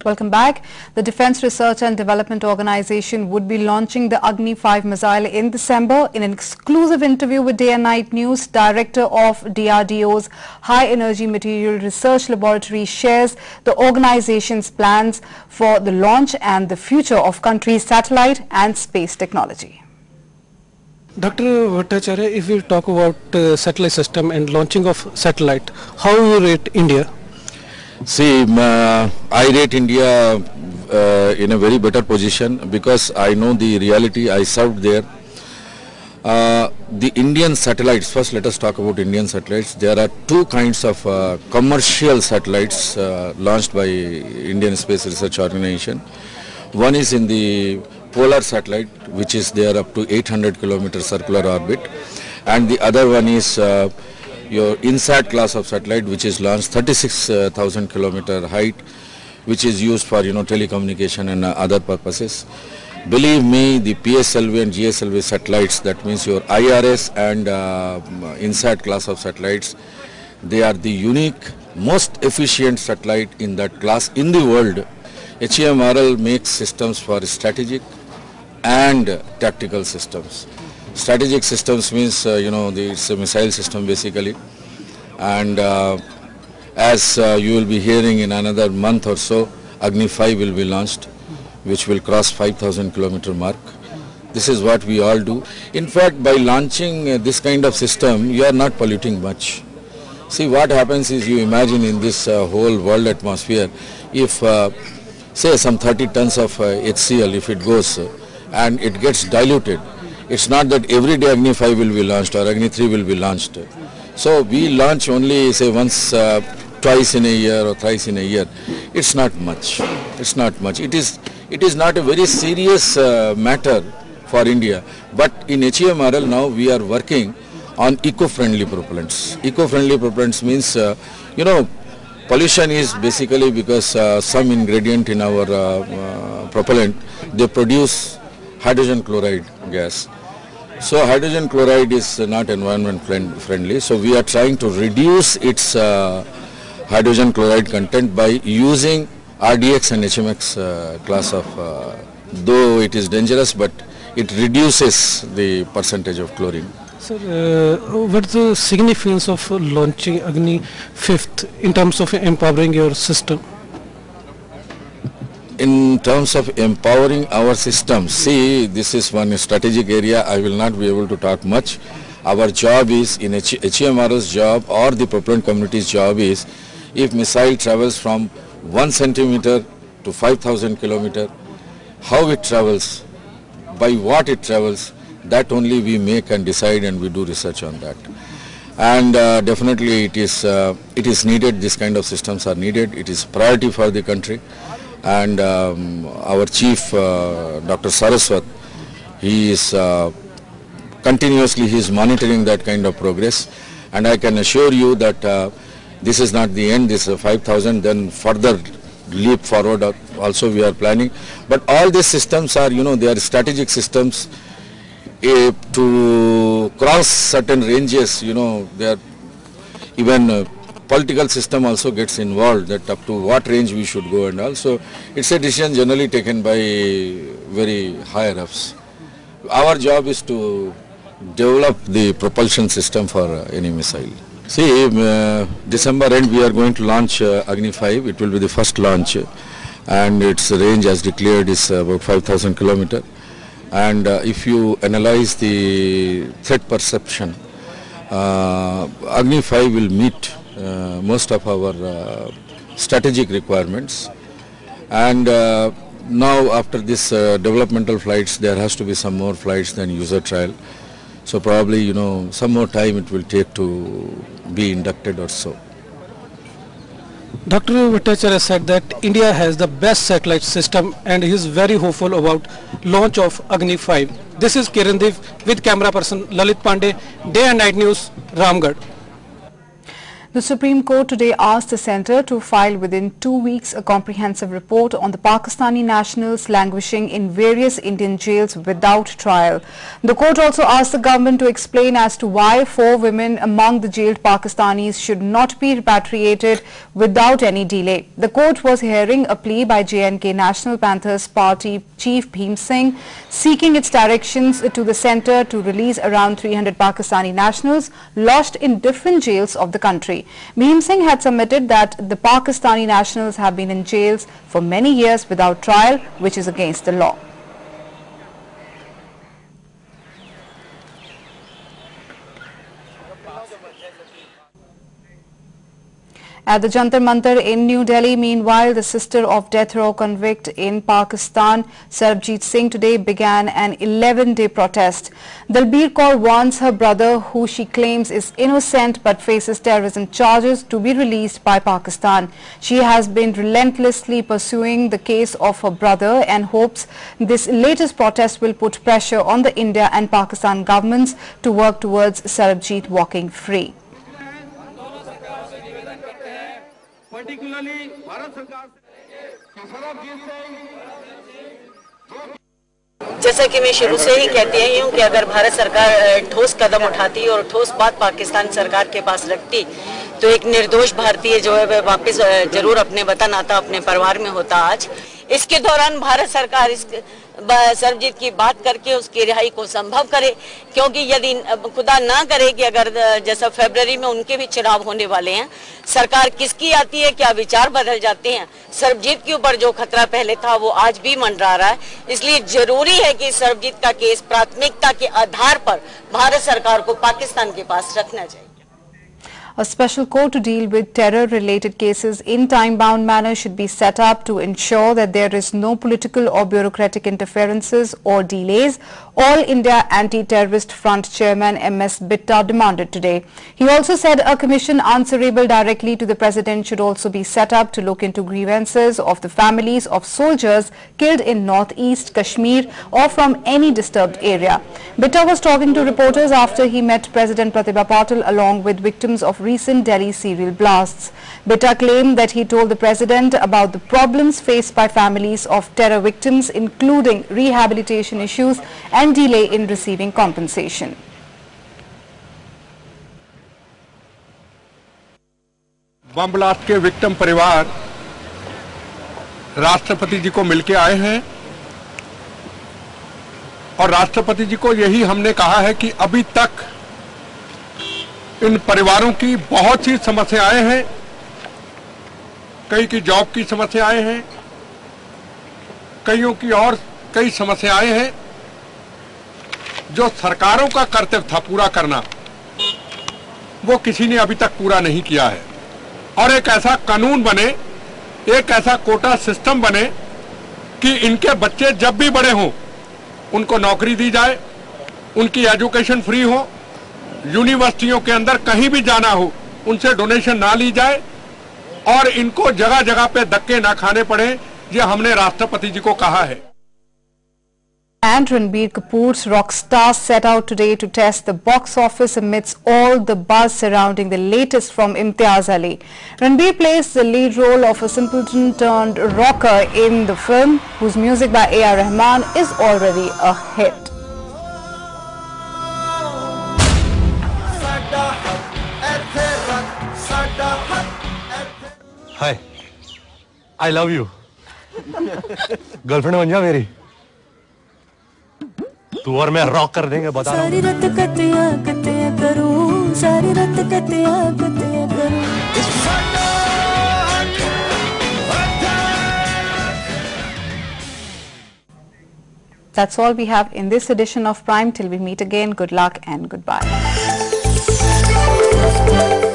Welcome back. The Defence Research and Development Organization would be launching the Agni 5 missile in December. In an exclusive interview with Day and Night News, Director of DRDO's High Energy Material Research Laboratory shares the organization's plans for the launch and the future of country's satellite and space technology. Dr. Bhattacharya, if we talk about satellite system and launching of satellite, how you rate India? See, I rate India in a very better position because I know the reality. I served there. The Indian satellites, first let us talk about Indian satellites. There are two kinds of commercial satellites launched by Indian Space Research Organization. One is in the polar satellite, which is there up to 800 kilometer circular orbit, and the other one is your INSAT class of satellite, which is launched 36,000 kilometer height, which is used for telecommunication and other purposes. Believe me, the PSLV and GSLV satellites, that means your IRS and INSAT class of satellites, they are the unique, most efficient satellite in that class in the world. HEMRL makes systems for strategic and tactical systems. Strategic systems means, it's a missile system basically, and as you will be hearing in another month or so, Agni 5 will be launched, which will cross 5,000 kilometer mark. This is what we all do. In fact, by launching this kind of system, you are not polluting much. See, what happens is, you imagine in this whole world atmosphere, if say some 30 tons of HCl, if it goes and it gets diluted, it's not that every day Agni 5 will be launched or Agni 3 will be launched. So we launch only say once, twice in a year or thrice in a year. It's not much. It's not much. It is not a very serious matter for India. But in HEMRL now we are working on eco-friendly propellants. Eco-friendly propellants means, pollution is basically because some ingredient in our propellant, they produce hydrogen chloride gas. So hydrogen chloride is not environment friendly. So we are trying to reduce its hydrogen chloride content by using RDX and HMX class of, though it is dangerous, but it reduces the percentage of chlorine. Sir, what's the significance of launching Agni 5th in terms of empowering your system? In terms of empowering our systems, see, this is one strategic area. I will not be able to talk much. Our job is, in HEMRL's job or the propellant community's job is, if missile travels from 1 centimeter to 5,000 kilometer, how it travels, by what it travels, that only we make and decide, and we do research on that. And definitely it is needed. This kind of systems are needed. It is priority for the country. And our chief, Dr. Saraswat, he is continuously monitoring that kind of progress. And I can assure you that this is not the end. This is 5,000. Then further leap forward also we are planning. But all these systems are, they are strategic systems. To cross certain ranges, they are even political system also gets involved, that up to what range we should go, and also it's a decision generally taken by very higher ups. Our job is to develop the propulsion system for any missile. See, December end we are going to launch Agni 5. It will be the first launch, and its range as declared is about 5,000 kilometer. And if you analyze the threat perception, Agni 5 will meet most of our strategic requirements. And now after this developmental flights, there has to be some more flights than user trial. So probably, some more time it will take to be inducted or so. Dr. Bhattacharya said that India has the best satellite system and he is very hopeful about launch of Agni 5. This is Kirandeep with camera person Lalit Pandey, Day and Night News, Ramgarh. The Supreme Court today asked the centre to file within 2 weeks a comprehensive report on the Pakistani nationals languishing in various Indian jails without trial. The court also asked the government to explain as to why 4 women among the jailed Pakistanis should not be repatriated without any delay. The court was hearing a plea by J&K National Panthers Party Chief Bhim Singh seeking its directions to the centre to release around 300 Pakistani nationals lodged in different jails of the country. Bhim Singh had submitted that the Pakistani nationals have been in jails for many years without trial, which is against the law. At the Jantar Mantar in New Delhi, meanwhile, the sister of death row convict in Pakistan, Sarbjeet Singh, today began an 11-day protest. Dalbir Kaur wants her brother, who she claims is innocent but faces terrorism charges, to be released by Pakistan. She has been relentlessly pursuing the case of her brother and hopes this latest protest will put pressure on the India and Pakistan governments to work towards Sarbjeet walking free. जैसा कि मैं शुरू से ही कहती आई हूँ कि अगर भारत सरकार ठोस कदम उठाती और ठोस बात पाकिस्तान सरकार के पास रखती तो एक निर्दोष भारतीय जो है वह वापस जरूर अपने वतन आता, अपने परिवार में होता। आज इसके दौरान भारत सरकार सरबजीत की बात करके उसकी रिहाई को संभव करे, क्योंकि यदि खुदा ना करे कि अगर जैसा फरवरी में उनके भी चुनाव होने वाले हैं, सरकार किसकी आती है, क्या विचार बदल जाते हैं। सरबजीत के ऊपर जो खतरा पहले था वो आज भी मंडरा रहा है, इसलिए जरूरी है कि सरबजीत का केस प्राथमिकता के आधार पर भारत सरकार को पाकिस्तान के पास रखना चाहिए। A special court to deal with terror-related cases in time-bound manner should be set up to ensure that there is no political or bureaucratic interferences or delays. All India Anti-Terrorist Front Chairman M.S. Bitta demanded today. He also said a commission answerable directly to the President should also be set up to look into grievances of the families of soldiers killed in northeast Kashmir or from any disturbed area. Bitta was talking to reporters after he met President Pratibha Patil along with victims of recent Delhi serial blasts. Bitta claimed that he told the President about the problems faced by families of terror victims, including rehabilitation issues and delay in receiving compensation. Bomb blast के victim परिवार राष्ट्रपति जी को मिलके आए हैं और राष्ट्रपति जी को यही हमने कहा है कि अभी तक इन परिवारों की बहुत सी समस्याएं हैं, कई की जॉब की समस्याएं हैं, कईयों की और कई समस्याएं हैं। जो सरकारों का कर्तव्य था पूरा करना, वो किसी ने अभी तक पूरा नहीं किया है। और एक ऐसा कानून बने, एक ऐसा कोटा सिस्टम बने कि इनके बच्चे जब भी बड़े हों उनको नौकरी दी जाए, उनकी एजुकेशन फ्री हो, यूनिवर्सिटियों के अंदर कहीं भी जाना हो उनसे डोनेशन ना ली जाए और इनको जगह जगह पे धक्के ना खाने पड़े। ये हमने राष्ट्रपति जी को कहा है। And Ranbir Kapoor's rock star set out today to test the box office amidst all the buzz surrounding the latest from Imtiaz Ali. Ranbir plays the lead role of a simpleton turned rocker in the film, whose music by A.R. Rahman is already a hit. Hi, I love you. Girlfriend बन जा मेरी, तू और मैं rock कर देंगे, बता रहा हूँ। सारी रात कतिया करूँ, सारी रात कतिया करूँ। That's all we have in this edition of Prime. Till we meet again, good luck and goodbye.